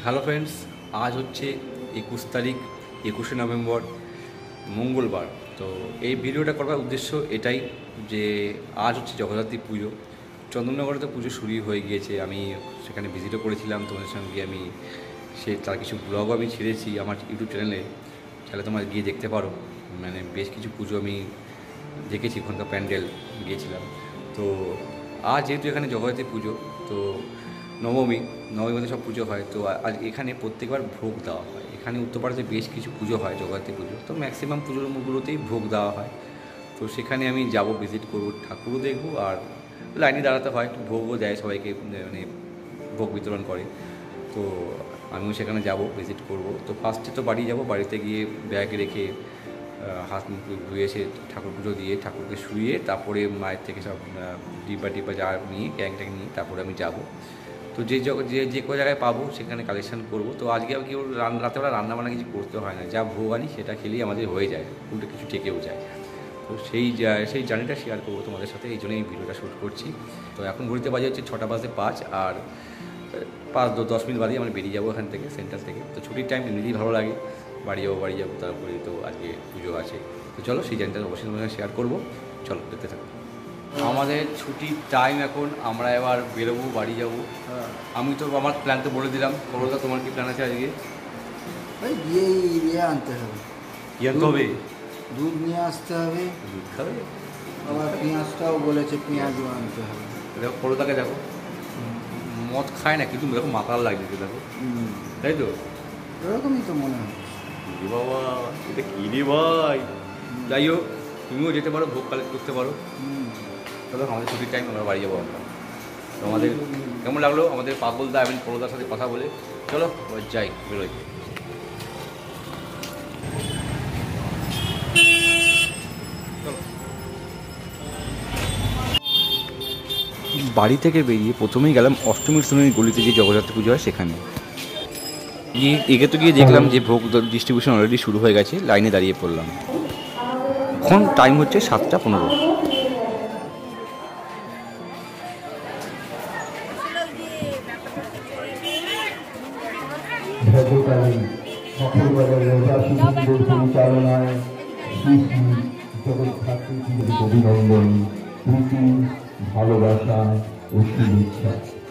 Hello friends, আজ হচ্ছে 21 তারিখ 21শে নভেম্বর মঙ্গলবার। তো এই ভিডিওটা করার উদ্দেশ্য এটাই যে আজ হচ্ছে জগদ্ধাত্রী পুজো। চন্দননগরে তো পুজো শুরুই হয়ে গিয়েছে। আমি সেখানে ভিজিটও করেছিলাম, তোমাদের সঙ্গে আমি তার কিছু ব্লগও আমি ছেড়েছি আমার ইউটিউব চ্যানেলে, তাহলে তোমরা গিয়ে দেখতে পারো। মানে বেশ কিছু পুজো আমি দেখেছি, ওখানকার প্যান্ডেল গিয়েছিলাম। তো আজ যেহেতু এখানে জগদ্ধাত্রী পুজো, তো নবমী মধ্যে সব পুজো হয়। তো আজ এখানে প্রত্যেকবার ভোগ দেওয়া হয়। এখানে উত্তরপাড়াতে বেশ কিছু পুজো হয়, জগদ্ধাত্রী পুজো, তো ম্যাক্সিমাম পুজোগুলোতেই ভোগ দেওয়া হয়। তো সেখানে আমি যাব, ভিজিট করবো, ঠাকুরও দেখবো, আর লাইনে দাঁড়াতে হয়, একটু ভোগও দেয় সবাইকে, মানে ভোগ বিতরণ করে। তো আমিও সেখানে যাব, ভিজিট করব। তো ফার্স্টে তো বাড়ি যাব, বাড়িতে গিয়ে ব্যাগ রেখে হাত মুখ ধুয়ে এসে ঠাকুর পুজো দিয়ে ঠাকুরকে শুয়ে তারপরে মায়ের থেকে সব ডিব্বা যা নিয়ে গ্যাং ট্যাং নিয়ে তারপরে আমি যাব। তো যে কোনো জায়গায় পাবো সেখানে কালেকশান করব। তো আজকে আর কেউ রাতেবেলা রান্নাবান্না কিছু করতে হয় না, যা ভোগ আনি সেটা খেলেই আমাদের হয়ে যায়, উল্টো কিছু টেকেও যায়। তো সেই জার্নিটা শেয়ার করবো তোমাদের সাথে, এই জন্যই এই ভিডিওটা শ্যুট করছি। তো এখন ঘুরতে বাজে হচ্ছে 6:05, আর 5-10 মিনিট বাদেই আমরা বেরিয়ে যাবো এখান থেকে, সেন্টার থেকে। তো ছুটির টাইম এমনিতেই ভালো লাগে, বাড়ি যাবো, তারপরে তো আজকে পুজো আছে। তো চলো সেই জার্নিটা অবশ্যই তোমাদের শেয়ার করবো, চলো দেখতে থাকো। আমাদের ছুটির টাইম এখন, আমরা এবার বেরোবো, বাড়ি যাবো। আমি তো আমার প্ল্যান তো বলে দিলাম, কলকাতা তোমার কি প্ল্যান আছে আজকে? ইয়ে আনতে হবে, কি আনতে হবে? দুধ নিয়ে আসতে হবে। দুধ খাবে? আবার পেঁয়াজটাও বলেছে, পেঁয়াজও আনতে হবে। দেখো কলকাতাকে দেখো, মদ খায় না কিন্তু দেখো মাতাল লাগছে, দেখো, তাই তো? এরকমই তো মনে হয়। বাবা এটা কী রে ভাই! যাই হোক, তুমিও যেতে পারো, ভোগ কালেক্ট করতে পারো। চলো, আমাদের ছুটির টাইম, আমরা বাড়ি যাবো আমরা। তো আমাদের কেমন লাগলো আমাদের পাগলদা এবং পরদার সাথে কথা বলে? চলো যাই, বেরোই। বাড়ি থেকে বেরিয়ে প্রথমেই গেলাম অষ্টমীর শ্রেণীর গলিতে যে জগদ্ধাত্রী পুজো হয় সেখানে গিয়ে দেখলাম যে ভোগ ডিস্ট্রিবিউশন অলরেডি শুরু হয়ে গেছে, লাইনে দাঁড়িয়ে পড়লাম। এখন টাইম হচ্ছে 7:15। পরিচালনায় শ্রী শ্রী জগদ্ধাত্রী অভিনন্দন, প্রীতি, ভালোবাসা ও শুভেচ্ছা।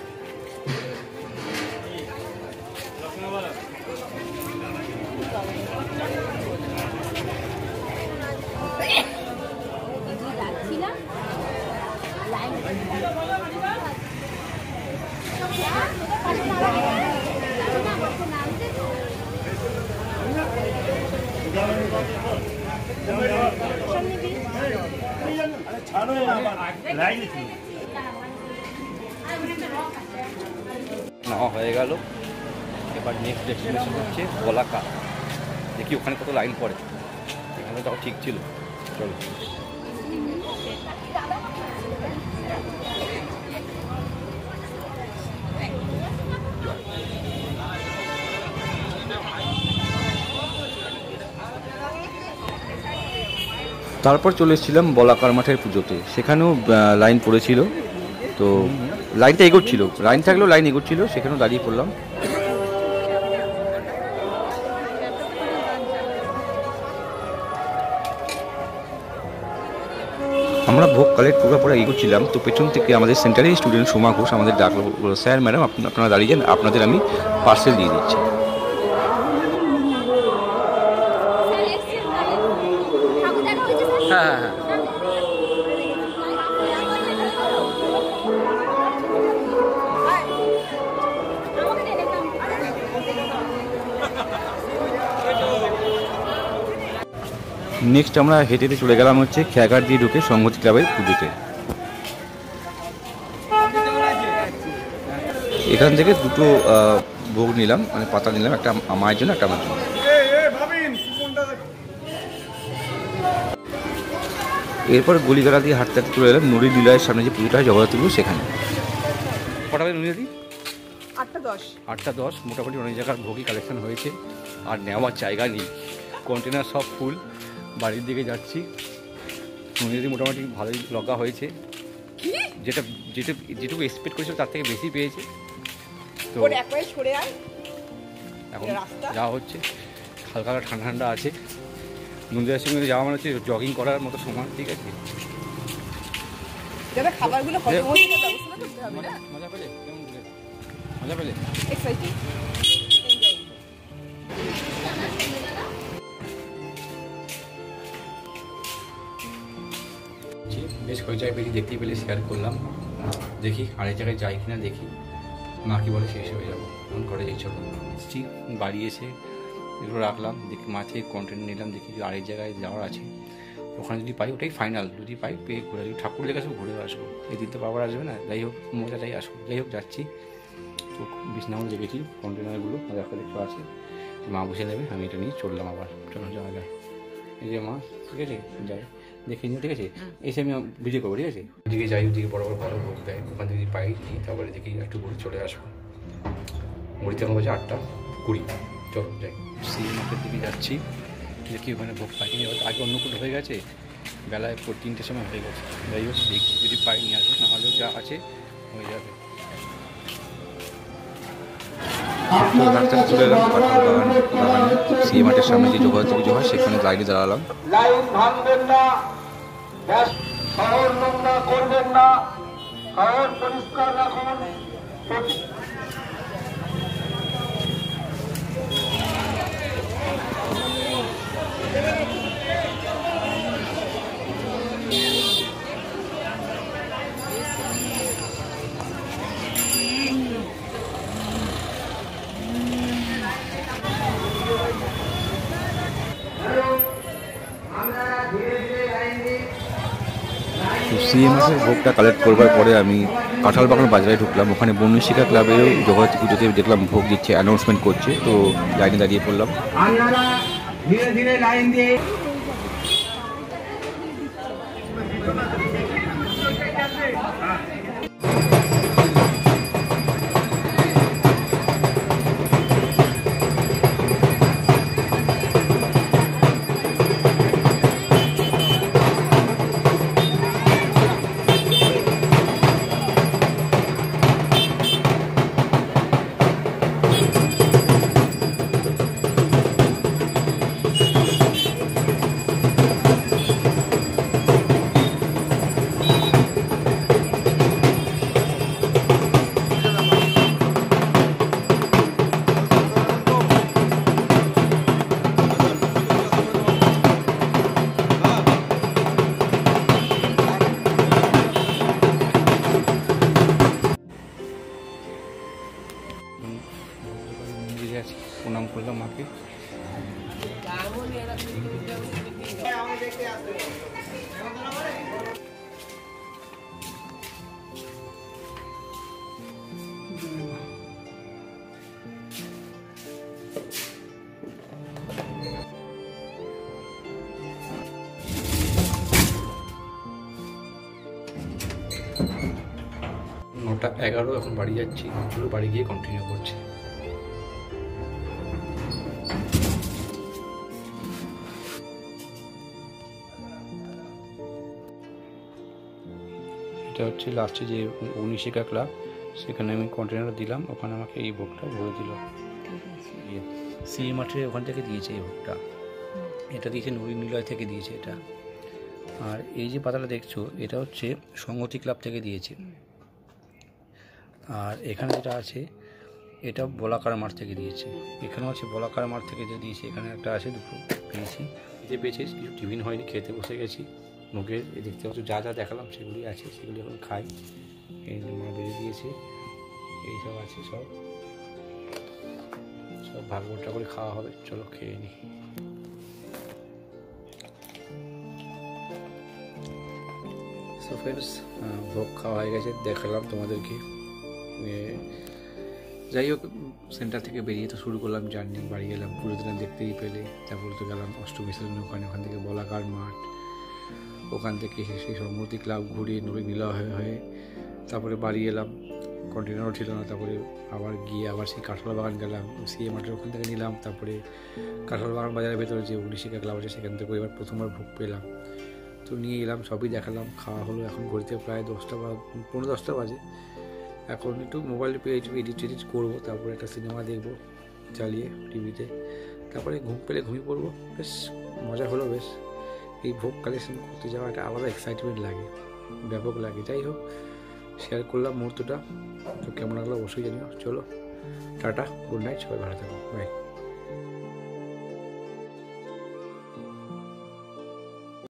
নেওয়া হয়ে গেল, এবার নেক্সট ডেস্টিনেশন হচ্ছে বলাকা। দেখি ওখানে কত লাইন পড়ে, এখানে তাও ঠিক ছিল। চলো, তারপর চলে এসেছিলাম বলাকার মাঠের পুজোতে। সেখানেও লাইন পড়েছিল, তো লাইনটা এগোচ্ছিল, লাইন থাকলেও লাইন এগোচ্ছিল, সেখানেও দাঁড়িয়ে পড়লাম। আমরা ভোগ কালেক্ট করার পরে এগোচ্ছিলাম, তো পেছন থেকে আমাদের সেন্টারের স্টুডেন্ট সোমা ঘোষ আমাদের ডাকলো, স্যার ম্যাডাম আপনারা দাঁড়িয়ে যান, আপনাদের আমি পার্সেল দিয়ে দিচ্ছি। হ্যাঁ হ্যাঁ হ্যাঁ, নেক্সট আমরা হেঁটে চলে গেলাম হচ্ছে খেয়াঘাট দিয়ে ঢুকে সংহতি ক্লাবের পুজোতে। এখান থেকে দুটো ভোগ নিলাম, মানে পাতা নিলাম, একটা মায়ের জন্য, একটা আমার জন্য। এরপর গলিগাড়া দিয়ে হাঁটতে হাঁটতে চলে এলাম নদী লীলায়ের সামনে যে পুজোটা হয় জগদ্ধাত্রী পুজো, সেখানে। কটা বাজে নদী? 8:10। মোটামুটি অনেক জায়গার ভোগই কালেকশন হয়েছে, আর নেওয়ার জায়গা নেই, কন্টেনার সব ফুল। বাড়ির দিকে যাচ্ছি, নদী মোটামুটি ভালোই লগা হয়েছে, যেটুকু এক্সপেক্ট করেছিল তার থেকে বেশি পেয়েছে। তো এখন যাওয়া হচ্ছে, হালকা হালকা ঠান্ডা ঠান্ডা আছে। মন্দিরের সঙ্গে যাওয়া মানে হচ্ছে জগিং করার মতো সময়, ঠিক আছে। খাবারগুলো মজা পেলে কেমন মজা পেলে? বেশ কয়েক জায়গায় বেরিয়ে দেখতেই পেলে শেয়ার করলাম। দেখি আরেক জায়গায় যাই কিনা দেখি, মা কি বলে সেই হিসেবে যাবো। ফোন করে এই চলো বাড়ি এসে এগুলো রাখলাম, দেখি মা থেকে কন্টেন্ট নিলাম, দেখি আরেক জায়গায় যাওয়ার আছে, ওখানে যদি পাই ওটাই ফাইনাল, যদি পাই পেয়ে ঘুরে আসবো, ঠাকুর লেগে আসবো, ঘুরে আসবো। এই দিন তো বাবার আসবে না, যাই হোক মজাটাই আসবো। যাই হোক যাচ্ছি, তো বিছনাও লেগেছি, কন্টেনারগুলো দেখা দেখতে আছে, মা বসে নেবে, আমি এটা নিয়ে চললাম আবার। চলো যাওয়া যায়। এই যে মা, ঠিক আছে যাই দেখে নিও, ঠিক আছে। এসে আমি ভিডিও করবো, ঠিক আছে। ওদিকে যাই, ওদিকে বড় বড় ভালো ভোগ দেয়, ওখান থেকে পাই নিই, তারপরে দেখি একটু ঘুরে চলে আসবো। ঘুরিতে আমার বাজে 8:20। চলো যাই, সি মার্কেট দিকে যাচ্ছি, দেখি ওখানে ভোগ পাই কিনে। আগে অন্য কোনো হয়ে গেছে, বেলায় 3টের সময় হয়ে গেছে। যাই হোক দেখি যদি পাই নিয়ে আসবো, নাহলেও যা আছে হয়ে যাবে। চলে এলাম সি মার্টের সামনে যে জগদ্ধাত্রী পুজো হয় সেখানে লাইনে দাঁড়ালাম। লাইন ভাঙবেন না, শহর নোংরা করবেন না, শহর পরিষ্কার রাখুন। সিএমএসের ভোগটা কালেক্ট করবার পরে আমি কাঁঠালবাগান বাজারে ঢুকলাম। ওখানে বনশিকা ক্লাবেও জগদ্ধাত্রী পুজোতে দেখলাম ভোগ দিচ্ছে, অ্যানাউন্সমেন্ট করছে, তো লাইনে দাঁড়িয়ে পড়লাম। ধীরে ধীরে লাইন দিয়ে প্রণাম করলাম মাকে। নটা 11, এখন বাড়ি যাচ্ছি, বাড়ি গিয়ে কন্টিনিউ করছি। এটা হচ্ছে লাস্টে যে অগ্নিশিখা ক্লাব, সেখানে আমি কন্টেনার দিলাম, ওখানে আমাকে এই ভোগটা ভরে দিল। সি মাঠের ওখান থেকে দিয়েছে এই ভোগটা, এটা দিয়েছে নিলয় থেকে দিয়েছে এটা। আর এই যে পাতাটা দেখছো, এটা হচ্ছে সংহতি ক্লাব থেকে দিয়েছে। আর এখানে যেটা আছে, এটা বলাকার মাঠ থেকে দিয়েছে। এখানেও আছে বলাকার মাঠ থেকে যে দিয়েছে, এখানে একটা আছে, দুটো পেয়েছি। এতে পেয়েছে, কিছু টিফিন হয়নি, খেতে বসে গেছি। মুখে দেখতে পাচ্ছ যা যা দেখালাম সেগুলি আছে, সেগুলি এখন খাই। এই মা বেরিয়ে দিয়েছে, এইসব আছে, সব ভাগ বটা করে খাওয়া হবে। চলো খেয়ে নিই। সো ফ্রেন্ডস, ভোগ খাওয়া হয়ে গেছে, দেখালাম তোমাদেরকে। যাই হোক, সেন্টার থেকে বেরিয়ে তো শুরু করলাম জার্নি, বাড়ি গেলাম। পুরো দিনে দেখতেই পেলে। তারপরে তো গেলাম অষ্টবিসর্জন ওখানে, ওখান থেকে বলাকার মাঠ, ওখান থেকে সেই সংহতি ক্লাব ঘুরে নিলয় হয়ে তারপরে বাড়ি এলাম। কন্টেনারও ছিল না, তারপরে আবার গিয়ে আবার সেই কাঁঠাল বাগান গেলাম, সেই মাঠের ওখান থেকে নিলাম। তারপরে কাঁঠাল বাগান বাজারের ভেতরে যে অগ্নিশিখা ক্লাব আছে, সেখান থেকে এবার প্রথমবার ভোগ পেলাম, তো নিয়ে এলাম, সবই দেখালাম, খাওয়া হলো। এখন ঘড়িতে প্রায় 10টা বা 10:45 বাজে। এখন একটু মোবাইলে এডিট করবো, তারপরে একটা সিনেমা দেখবো, চালিয়ে টিভিতে, তারপরে ঘুম পেলে ঘুমিয়ে পড়বো। বেশ মজা হলো। বেশ এই ভোগ কালেকশন করতে যাওয়া একটা আলাদা এক্সাইটমেন্ট লাগে, ব্যাপক লাগে। যাই হোক, শেয়ার করলাম মুহূর্তটা, তো কেমন লাগলো অবশ্যই জানিও। চলো টাটা, গুড নাইট, সবাই ভালো থাকো, বাই।